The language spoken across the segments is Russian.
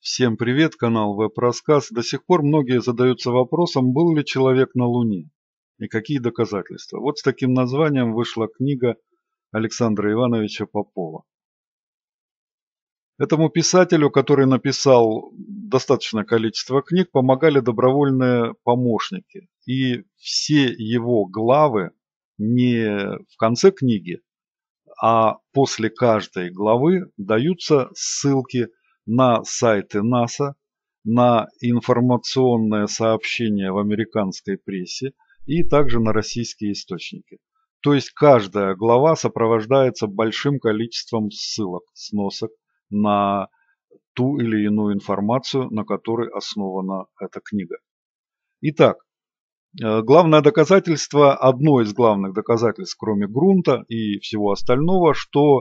Всем привет, канал Веб-Рассказ. До сих пор многие задаются вопросом, был ли человек на Луне и какие доказательства. Вот с таким названием вышла книга Александра Ивановича Попова. Этому писателю, который написал достаточное количество книг, помогали добровольные помощники. И все его главы не в конце книги, а после каждой главы даются ссылки на сайты НАСА, на информационные сообщения в американской прессе и также на российские источники. То есть каждая глава сопровождается большим количеством ссылок, сносок на ту или иную информацию, на которой основана эта книга. Итак, главное доказательство, одно из главных доказательств, кроме грунта и всего остального, что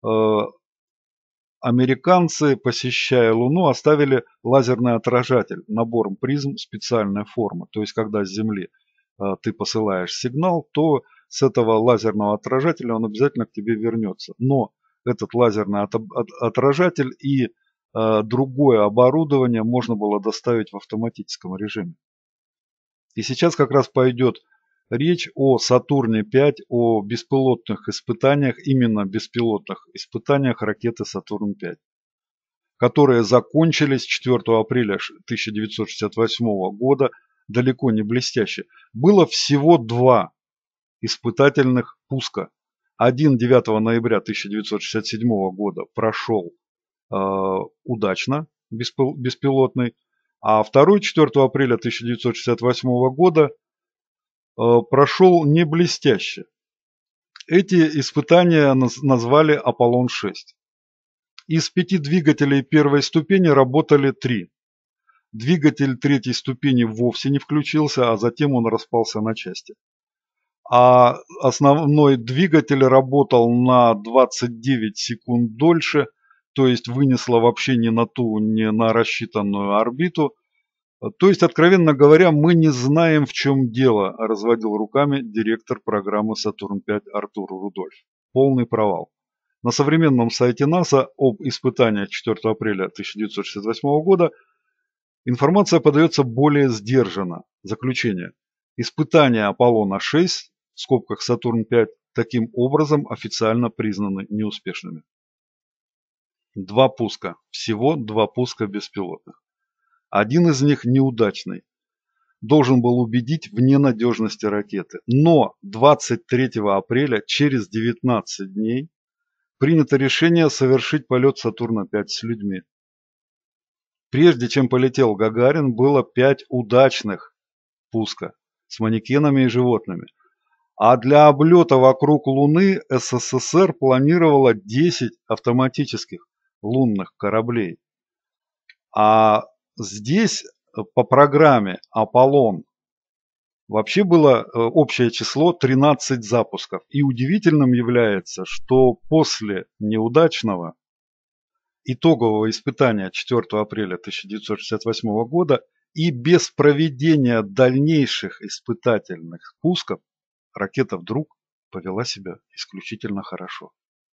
американцы, посещая Луну, оставили лазерный отражатель, набор призм специальной формы. То есть, когда с Земли ты посылаешь сигнал, то с этого лазерного отражателя он обязательно к тебе вернется. Но этот лазерный отражатель и другое оборудование можно было доставить в автоматическом режиме. И сейчас как раз пойдет речь о Сатурне-5, о беспилотных испытаниях, именно беспилотных испытаниях ракеты Сатурн-5, которые закончились 4 апреля 1968 года далеко не блестяще. Было всего два испытательных пуска. Один 9 ноября 1967 года прошел удачно, беспилотный, а второй 4 апреля 1968 года прошел не блестяще. Эти испытания назвали Аполлон-6. Из 5 двигателей первой ступени работали 3. Двигатель третьей ступени вовсе не включился, а затем он распался на части. А основной двигатель работал на 29 секунд дольше, то есть вынесло вообще не на ту, не на рассчитанную орбиту. То есть, откровенно говоря, мы не знаем, в чем дело, разводил руками директор программы «Сатурн-5» Артур Рудольф. Полный провал. На современном сайте НАСА об испытаниях 4 апреля 1968 года информация подается более сдержанно. Заключение. Испытания Аполлона-6, в скобках Сатурн-5, таким образом официально признаны неуспешными. 2 пуска. Всего 2 пуска беспилотных. Один из них неудачный. Должен был убедить в ненадежности ракеты. Но 23 апреля, через 19 дней, принято решение совершить полет Сатурна-5 с людьми. Прежде чем полетел Гагарин, было 5 удачных пуска с манекенами и животными. А для облета вокруг Луны СССР планировало 10 автоматических лунных кораблей. А здесь по программе Аполлон вообще было общее число 13 запусков. И удивительным является, что после неудачного итогового испытания 4 апреля 1968 года и без проведения дальнейших испытательных пусков ракета вдруг повела себя исключительно хорошо.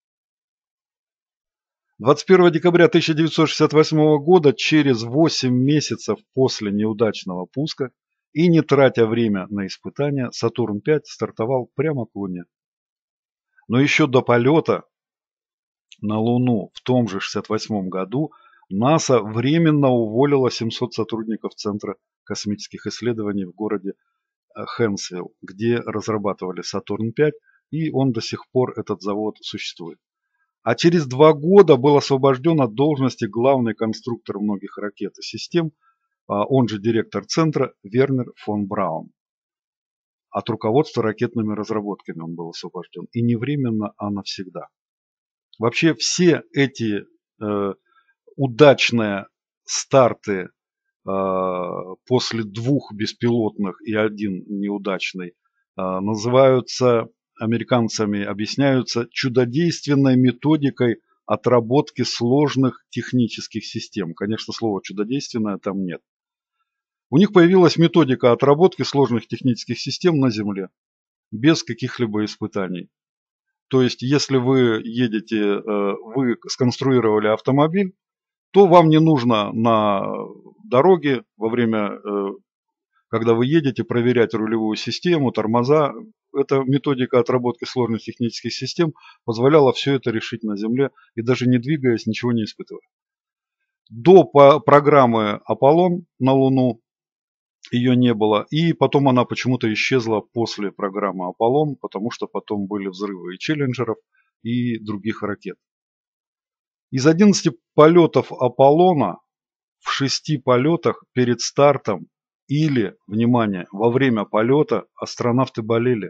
21 декабря 1968 года, через 8 месяцев после неудачного пуска и не тратя время на испытания, Сатурн-5 стартовал прямо к Луне. Но еще до полета на Луну в том же 1968 году НАСА временно уволила 700 сотрудников Центра космических исследований в городе Хэнсвилл, где разрабатывали Сатурн-5, и он до сих пор, этот завод, существует. А через 2 года был освобожден от должности главный конструктор многих ракет и систем, он же директор центра, Вернер фон Браун. От руководства ракетными разработками он был освобожден. И не временно, а навсегда. Вообще все эти удачные старты после 2 беспилотных и 1 неудачный называются американцами, объясняются чудодейственной методикой отработки сложных технических систем. Конечно, слова чудодейственное там нет. У них появилась методика отработки сложных технических систем на Земле без каких-либо испытаний. То есть, если вы едете, вы сконструировали автомобиль, то вам не нужно на дороге во время, когда вы едете, проверять рулевую систему, тормоза. Эта методика отработки сложных технических систем позволяла все это решить на Земле и даже не двигаясь, ничего не испытывая. До программы «Аполлон» на Луну ее не было, и потом она почему-то исчезла после программы «Аполлон», потому что потом были взрывы и «Челленджеров», и других ракет. Из 11 полетов «Аполлона» в 6 полетах перед стартом или, внимание, во время полета астронавты болели.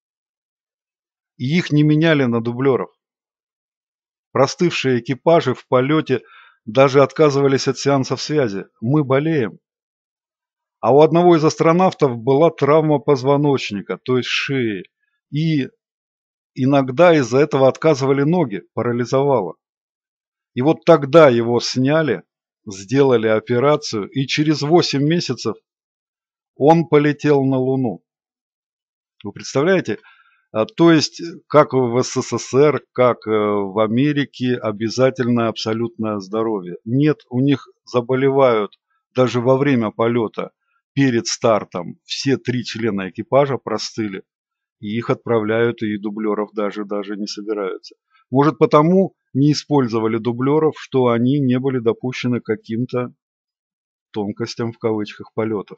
И их не меняли на дублеров. Простывшие экипажи в полете даже отказывались от сеансов связи. Мы болеем. А у одного из астронавтов была травма позвоночника, то есть шеи. И иногда из-за этого отказывали ноги, парализовало. И вот тогда его сняли, сделали операцию, и через 8 месяцев он полетел на Луну. Вы представляете? То есть, как в СССР, как в Америке, обязательное абсолютное здоровье. Нет, у них заболевают даже во время полета, перед стартом, все 3 члена экипажа простыли. И их отправляют, и дублеров даже не собираются. Может, потому не использовали дублеров, что они не были допущены к каким-то тонкостям в кавычках полетов.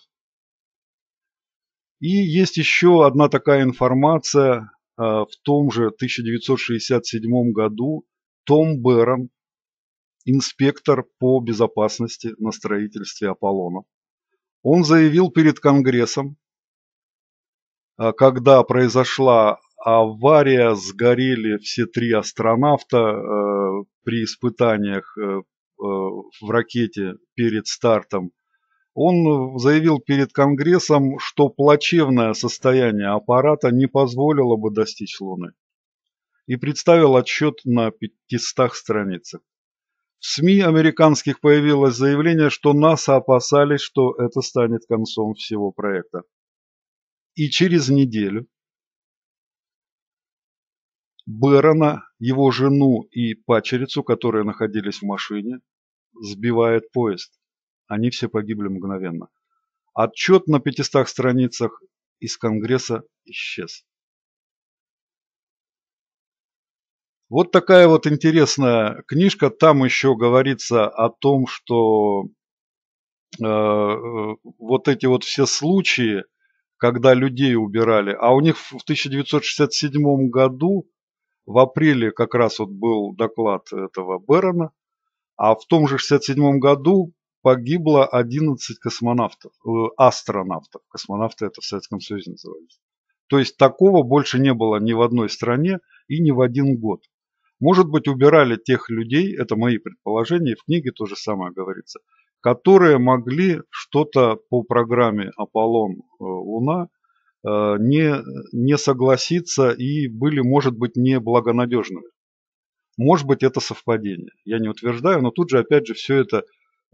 И есть еще одна такая информация. В том же 1967 году Том Бэрон, инспектор по безопасности на строительстве Аполлона, он заявил перед Конгрессом, когда произошла авария, сгорели все 3 астронавта при испытаниях в ракете перед стартом. Он заявил перед Конгрессом, что плачевное состояние аппарата не позволило бы достичь Луны. И представил отчет на 500 страницах. В СМИ американских появилось заявление, что НАСА опасались, что это станет концом всего проекта. И через неделю Бэрона, его жену и падчерицу, которые находились в машине, сбивает поезд. Они все погибли мгновенно. Отчет на 500 страницах из Конгресса исчез. Вот такая вот интересная книжка. Там еще говорится о том, что вот эти вот все случаи, когда людей убирали, а у них в 1967 году, в апреле как раз вот был доклад этого Бэрона, а в том же 1967 году погибло 11 космонавтов, астронавтов. Космонавты это в Советском Союзе назывались. То есть такого больше не было ни в одной стране и ни в один год. Может быть, убирали тех людей, это мои предположения, в книге то же самое говорится, которые могли что-то по программе Аполлон-Луна не согласиться и были, может быть, неблагонадежными. Может быть, это совпадение. Я не утверждаю, но тут же, опять же, все это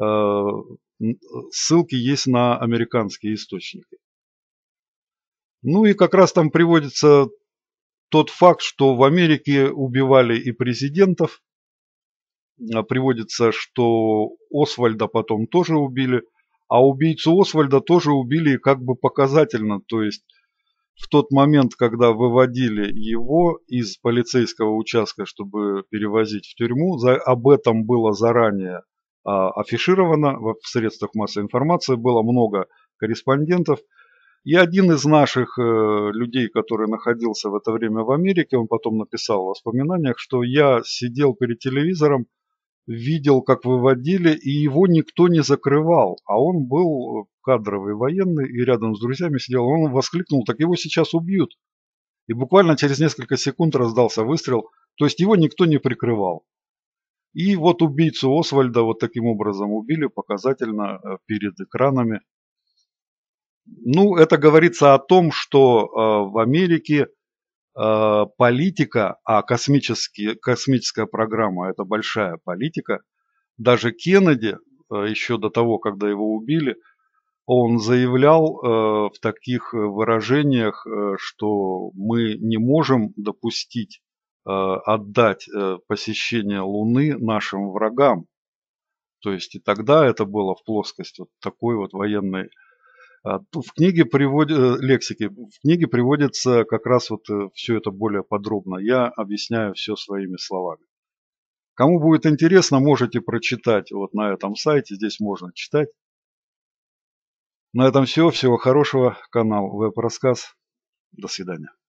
ссылки есть на американские источники. Ну и как раз там приводится тот факт, что в Америке убивали и президентов. Приводится, что Освальда потом тоже убили, а убийцу Освальда тоже убили как бы показательно. То есть в тот момент, когда выводили его из полицейского участка, чтобы перевозить в тюрьму, об этом было заранее афишировано в средствах массовой информации, было много корреспондентов. И один из наших людей, который находился в это время в Америке, он потом написал в воспоминаниях, что я сидел перед телевизором, видел, как выводили, и его никто не закрывал. А он был кадровый военный и рядом с друзьями сидел. Он воскликнул: так его сейчас убьют. И буквально через несколько секунд раздался выстрел. То есть его никто не прикрывал. И вот убийцу Освальда вот таким образом убили показательно перед экранами. Ну, это говорится о том, что в Америке политика, а космическая программа – это большая политика. Даже Кеннеди, еще до того, когда его убили, он заявлял в таких выражениях, что мы не можем допустить отдать посещение Луны нашим врагам. То есть и тогда это было в плоскость вот такой вот военной. В книге лексики, в книге приводится как раз вот все это более подробно. Я объясняю все своими словами. Кому будет интересно, можете прочитать вот на этом сайте. Здесь можно читать. На этом все. Всего хорошего. Канал Веб-рассказ. До свидания.